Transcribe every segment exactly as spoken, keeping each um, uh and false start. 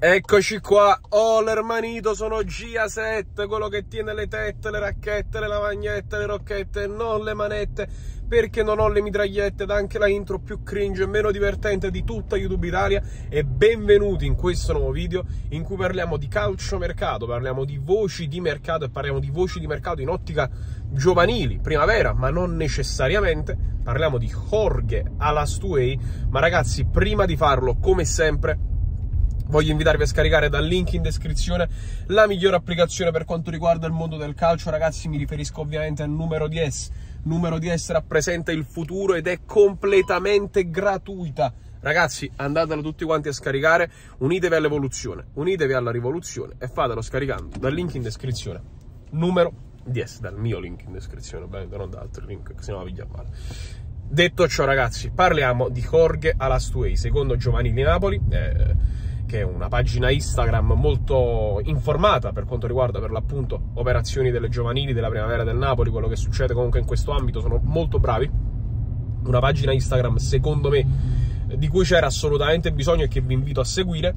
Eccoci qua, oh l'ermanito, sono G A sette, quello che tiene le tette, le racchette, le lavagnette, le rocchette, non le manette, perché non ho le mitragliette, ed anche la intro più cringe e meno divertente di tutta YouTube Italia. E benvenuti in questo nuovo video in cui parliamo di calciomercato, parliamo di voci di mercato e parliamo di voci di mercato in ottica giovanili, primavera, ma non necessariamente. Parliamo di Jorge Alastuey, ma ragazzi, prima di farlo, come sempre, voglio invitarvi a scaricare dal link in descrizione la migliore applicazione per quanto riguarda il mondo del calcio. Ragazzi, mi riferisco ovviamente al Numero D S. Numero D S rappresenta il futuro ed è completamente gratuita. Ragazzi, andatela tutti quanti a scaricare, unitevi all'evoluzione, unitevi alla rivoluzione e fatelo scaricando dal link in descrizione. Numero D S, dal mio link in descrizione, ovviamente non da altri link, che se no la piglia male. Detto ciò, ragazzi, parliamo di Jorge Alastuey, secondo Giovanili Napoli, eh, che è una pagina Instagram molto informata per quanto riguarda per l'appunto operazioni delle giovanili, della primavera del Napoli, quello che succede comunque in questo ambito. Sono molto bravi, una pagina Instagram secondo me di cui c'era assolutamente bisogno e che vi invito a seguire,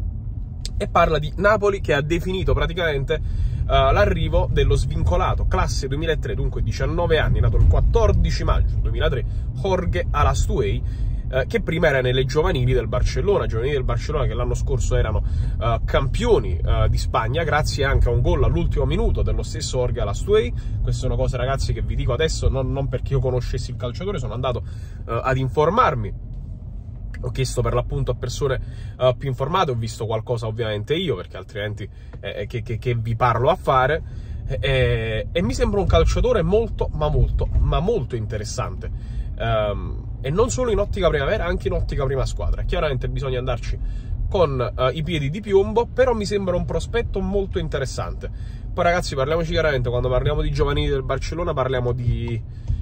e parla di Napoli che ha definito praticamente uh, l'arrivo dello svincolato classe duemilatré, dunque diciannove anni, nato il quattordici maggio duemilatré, Jorge Alastuey, che prima era nelle giovanili del Barcellona, giovanili del Barcellona che l'anno scorso erano uh, campioni uh, di Spagna, grazie anche a un gol all'ultimo minuto dello stesso Jorge Alastuey. Queste sono cose, ragazzi, che vi dico adesso non, non perché io conoscessi il calciatore, sono andato uh, ad informarmi, ho chiesto per l'appunto a persone uh, più informate, ho visto qualcosa ovviamente io, perché altrimenti eh, che, che, che vi parlo a fare, eh, e mi sembra un calciatore molto, ma molto, ma molto interessante. Um, e non solo in ottica primavera, anche in ottica prima squadra. Chiaramente bisogna andarci con uh, i piedi di piombo, però mi sembra un prospetto molto interessante. Poi, ragazzi, parliamoci chiaramente, quando parliamo di giovanili del Barcellona parliamo di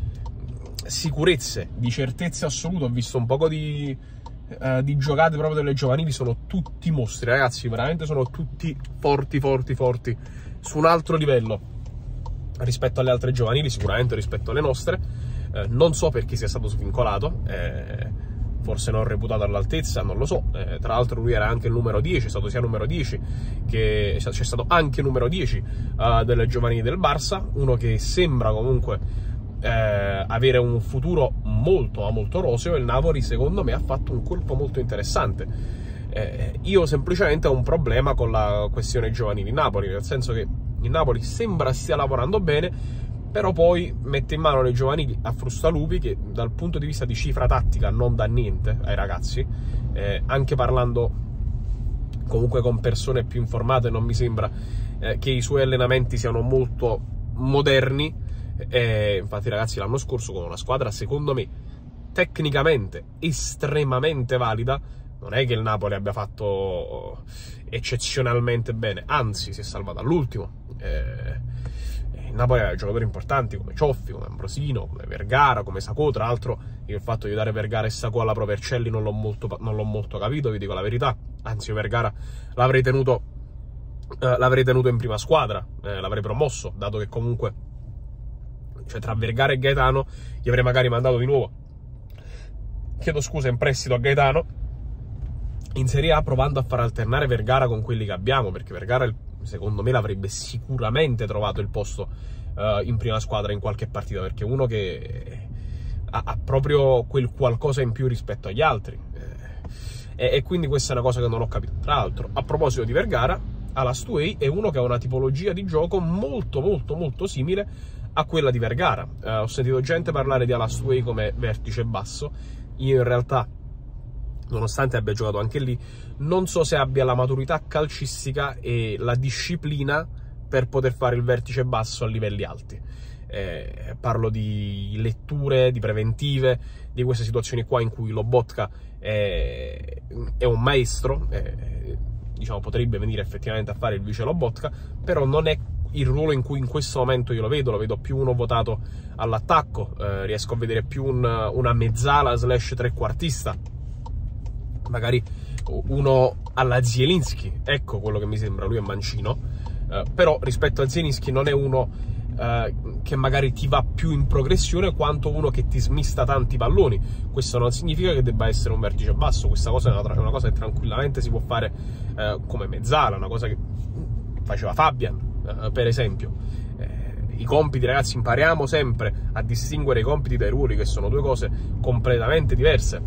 sicurezze, di certezze assolute. Ho visto un poco di, uh, di giocate proprio delle giovanili, sono tutti mostri, ragazzi, veramente sono tutti forti, forti, forti, su un altro livello rispetto alle altre giovanili, sicuramente rispetto alle nostre. Eh, non so perché sia stato svincolato, eh, forse non reputato all'altezza, non lo so. Eh, tra l'altro lui era anche il numero dieci, è stato sia numero dieci che c'è stato anche numero dieci uh, delle giovanili del Barça, uno che sembra comunque eh, avere un futuro molto ma molto roseo. Il Napoli secondo me ha fatto un colpo molto interessante. Eh, io semplicemente ho un problema con la questione giovanili Napoli, nel senso che il Napoli sembra stia lavorando bene, però poi mette in mano le giovanili a frustalupi che dal punto di vista di cifra tattica non dà niente ai ragazzi, eh, anche parlando comunque con persone più informate non mi sembra eh, che i suoi allenamenti siano molto moderni. Eh, infatti, ragazzi, l'anno scorso con una squadra secondo me tecnicamente estremamente valida, non è che il Napoli abbia fatto eccezionalmente bene, anzi si è salvato all'ultimo. eh, Il Napoli aveva giocatori importanti come Cioffi, come Ambrosino, come Vergara, come Sacco. Tra l'altro io il fatto di dare Vergara e Sacco alla Pro Vercelli non l'ho molto, non l'ho molto capito, vi dico la verità. Anzi, Vergara l'avrei tenuto, eh, l'avrei tenuto in prima squadra, eh, l'avrei promosso, dato che comunque, cioè, tra Vergara e Gaetano gli avrei magari mandato di nuovo, chiedo scusa, in prestito a Gaetano in Serie A, provando a far alternare Vergara con quelli che abbiamo, perché Vergara il secondo me l'avrebbe sicuramente trovato il posto uh, in prima squadra in qualche partita, perché è uno che ha, ha proprio quel qualcosa in più rispetto agli altri, eh, e, e quindi questa è una cosa che non ho capito. Tra l'altro, a proposito di Vergara, Alastuey è uno che ha una tipologia di gioco molto molto molto simile a quella di Vergara. Uh, ho sentito gente parlare di Alastuey come vertice basso. Io in realtà, nonostante abbia giocato anche lì, non so se abbia la maturità calcistica e la disciplina per poter fare il vertice basso a livelli alti. Eh, parlo di letture, di preventive, di queste situazioni qua in cui Lobotka è, è un maestro, eh, diciamo potrebbe venire effettivamente a fare il vice Lobotka, però non è il ruolo in cui in questo momento io lo vedo, lo vedo più uno votato all'attacco, eh, riesco a vedere più un, una mezzala slash trequartista, magari uno alla Zielinski, ecco quello che mi sembra. Lui è mancino, eh, però rispetto a Zielinski non è uno eh, che magari ti va più in progressione quanto uno che ti smista tanti palloni. Questo non significa che debba essere un vertice basso, questa cosa è una, è una cosa che tranquillamente si può fare eh, come mezzala, una cosa che faceva Fabian, eh, per esempio. Eh, I compiti, ragazzi, impariamo sempre a distinguere i compiti dai ruoli, che sono due cose completamente diverse.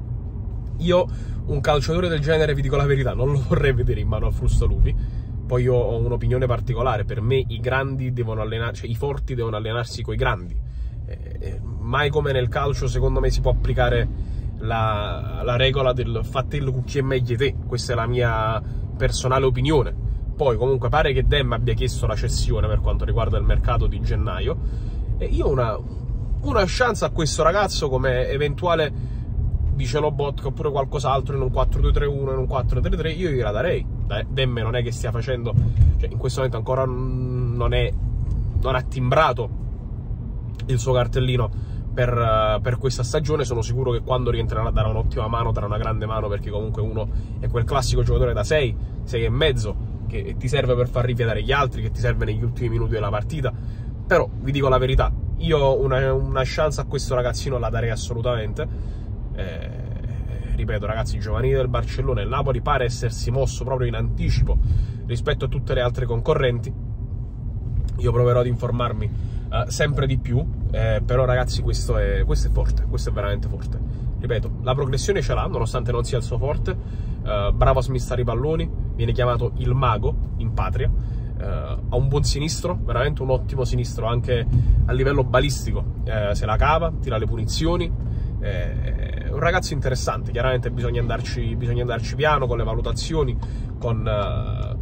Io un calciatore del genere, vi dico la verità, non lo vorrei vedere in mano a Frustalupi. Poi io ho un'opinione particolare: per me i grandi devono allenarsi, cioè i forti devono allenarsi coi grandi. Eh, eh, mai come nel calcio, secondo me, si può applicare la, la regola del fattello cucchi e meglio te. Questa è la mia personale opinione. Poi comunque pare che Dem abbia chiesto la cessione per quanto riguarda il mercato di gennaio, e io una, una chance a questo ragazzo come eventuale dice Lobotka oppure qualcos'altro in un quattro due tre uno, in un quattro tre tre, io gliela darei. Dem non è che stia facendo, cioè in questo momento ancora non è non ha timbrato il suo cartellino per, per questa stagione. Sono sicuro che quando rientrerà darà un'ottima mano, darà una grande mano, perché comunque uno è quel classico giocatore da sei, sei e mezzo, che ti serve per far rifiatare gli altri, che ti serve negli ultimi minuti della partita. Però vi dico la verità, io una, una chance a questo ragazzino la darei assolutamente. Eh, ripeto, ragazzi, i giovanili del Barcellona, il Napoli pare essersi mosso proprio in anticipo rispetto a tutte le altre concorrenti. Io proverò ad informarmi eh, sempre di più, eh, però ragazzi questo è, questo è forte, questo è veramente forte. Ripeto, la progressione ce l'ha, nonostante non sia il suo forte. eh, bravo a smistare i palloni, viene chiamato il mago in patria. eh, ha un buon sinistro, veramente un ottimo sinistro anche a livello balistico, eh, se la cava, tira le punizioni. È un ragazzo interessante. Chiaramente bisogna andarci, bisogna andarci piano con le valutazioni, con, uh,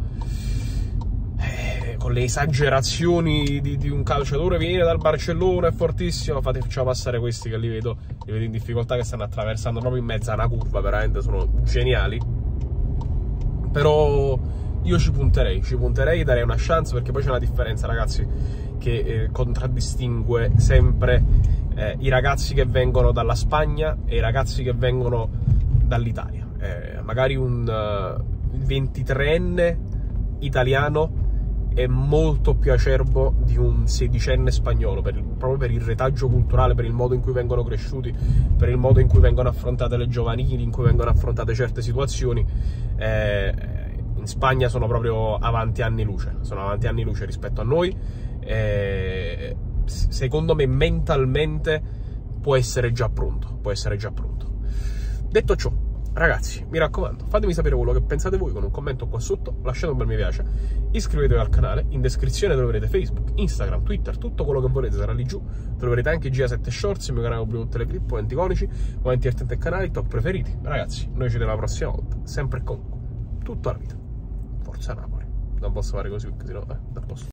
eh, con le esagerazioni di, di un calciatore che viene dal Barcellona, è fortissimo. Fate, facciamo passare questi che li vedo, li vedo in difficoltà, che stanno attraversando proprio in mezzo a una curva, veramente sono geniali. Però io ci punterei, ci punterei, darei una chance, perché poi c'è una differenza, ragazzi, che eh, contraddistingue sempre Eh, i ragazzi che vengono dalla Spagna e i ragazzi che vengono dall'Italia. Eh, magari un uh, ventitreenne italiano è molto più acerbo di un sedicenne spagnolo, per il, proprio per il retaggio culturale, per il modo in cui vengono cresciuti, per il modo in cui vengono affrontate le giovanili, in cui vengono affrontate certe situazioni. Eh, in Spagna sono proprio avanti anni luce, sono avanti anni luce rispetto a noi. Eh, secondo me mentalmente può essere già pronto, può essere già pronto. Detto ciò, ragazzi, mi raccomando, fatemi sapere quello che pensate voi con un commento qua sotto, lasciate un bel mi piace, iscrivetevi al canale, in descrizione troverete Facebook, Instagram, Twitter, tutto quello che volete sarà lì giù, troverete anche G A sette Shorts, il mio canale con tutte le clip, momenti iconici, momenti divertenti e canali, top preferiti. Ragazzi, noi ci vediamo la prossima volta, sempre e comunque, tutta la vita. Forza Napoli, non posso fare così perché sennò, eh, da posto.